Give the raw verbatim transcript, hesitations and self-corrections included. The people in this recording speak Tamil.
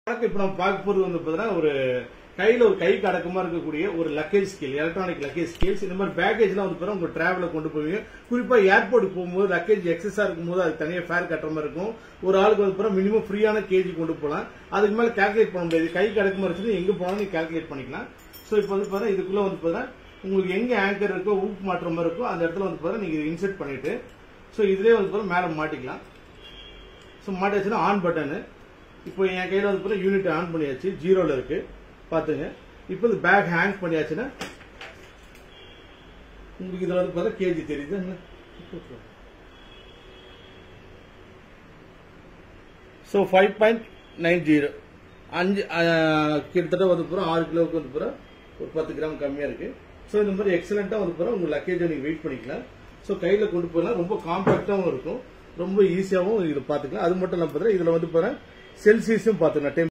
இப்ப நம்ம பார்க்க போறது வந்து பாத்தீங்கன்னா ஒரு கையில ஒரு கைக்கு அடக்கமா இருக்கக்கூடிய ஒரு luggage scale, electronic luggage scales. இந்த மாதிரி பேக்கேஜ்லாம் வந்து பாத்தீங்கன்னா உங்க டிராவல கொண்டு போவீங்க. குறிப்பா ஏர்போர்ட்டுக்கு போகும்போது லக்கேஜ் எக்ஸஸா இருக்கும்போது அது தனியா ஃபேர் கட்டுற மாதிரி இருக்கும். ஒரு ஆளுக்கு வந்து பாத்தீங்கன்னா மினிமம் ஃப்ரீயான கேஜி கொண்டு போகலாம். அதுக்கு மேல கால்குலேட் பண்ண முடியாது. கைக்கு அடக்கமா இருந்துச்சுன்னா எங்க போனாலும் நீங்க கால்குலேட் பண்ணிக்கலாம். சோ இப்போ வந்து பாத்தீங்கன்னா இதுக்குள்ள வந்து பாத்தீங்கன்னா உங்களுக்கு எங்க ஆங்கர் இருக்கோ ஊப் மாற்ற மாதிரி இருக்கோ அந்த இடத்துல வந்து பாத்தீங்கன்னா நீங்க இன்செர்ட் பண்ணிட்டு சோ இதுலயே வந்து பாத்தீங்கன்னா மேல மாட்டிக்கலாம். சோ மாட்டியாச்சுன்னா ஆன் பட்டனு. இப்போ என் கையில வந்து யூனிட் ஆன் பண்ணியாச்சு, ஜீரோல இருக்கு பாத்துங்க. இப்போ இந்த பேக் ஹேங் பண்ணியாச்சுன்னா உங்களுக்கு இதுல வந்து பார்த்தா கேஜி தெரியுது. So five point nine zero அஞ்சு கிட்டத்தட்ட வந்து போகிறோம் ஆறு கிலோவுக்கு வந்து போகிற ஒரு பத்து கிராம் கம்மியா இருக்கு. ஸோ இந்த மாதிரி எக்ஸலண்டா வந்து போகிற உங்க லக்கேஜை நீங்க வெயிட் பண்ணிக்கலாம். ஸோ கையில கொண்டு போகலாம், ரொம்ப காம்பாக்டாகவும் இருக்கும், ரொம்ப ஈஸியாகவும் இதை பார்த்துக்கலாம். அது மட்டும் இல்லாமல் பார்த்தீங்கன்னா இதுல வந்து போகிற செல்சியஸும் பார்த்துக்கலாம்.